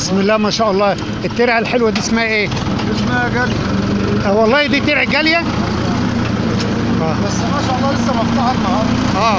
بسم الله ما شاء الله. الترعه الحلوه دي اسمها ايه؟ اسمها جالية. والله دي ترعه جاليه. بس ما شاء الله لسه مفتوحه النهارده. اه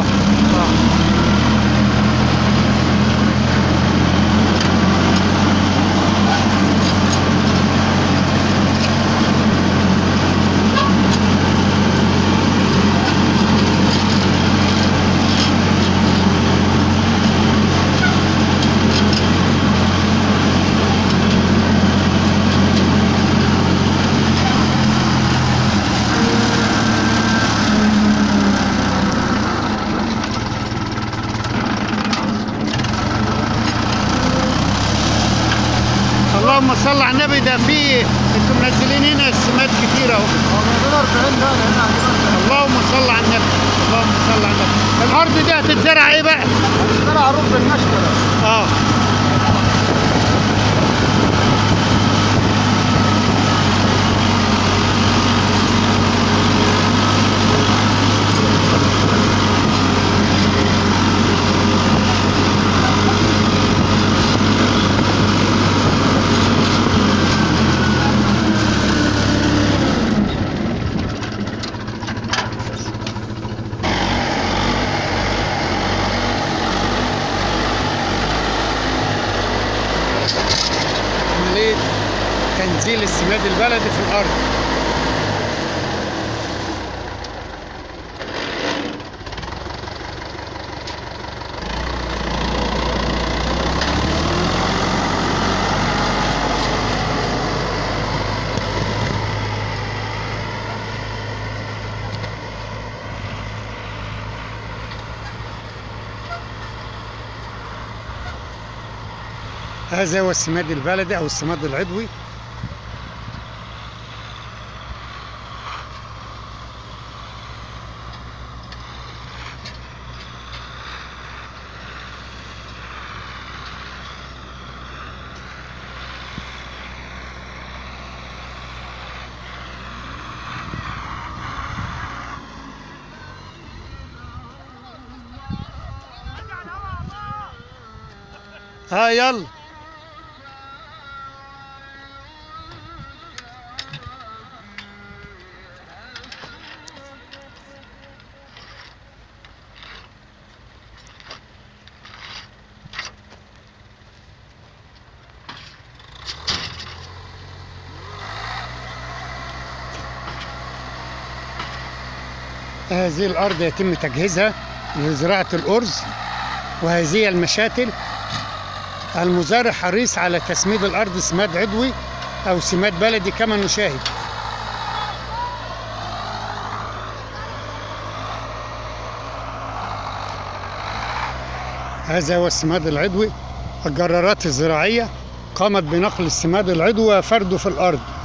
اللهم صل على النبي. ده في انتم منزلين هنا السمات كتير اهو. موجودة 40 ده هنا عندنا. اللهم صل على النبي. اللهم صل على النبي. الارض دي هتتزرع ايه بقى؟ هتزرع رز بالنشوة. اه عملية تنزيل السماد البلدي في الأرض. هذا هو السماد البلدي أو السماد العضوي. يلا هذه الأرض يتم تجهيزها لزراعة الأرز، وهذه المشاتل. المزارع حريص على تسميد الأرض سماد عضوي أو سماد بلدي كما نشاهد. هذا هو السماد العضوي. الجرارات الزراعية قامت بنقل السماد العضوي وفرده في الأرض.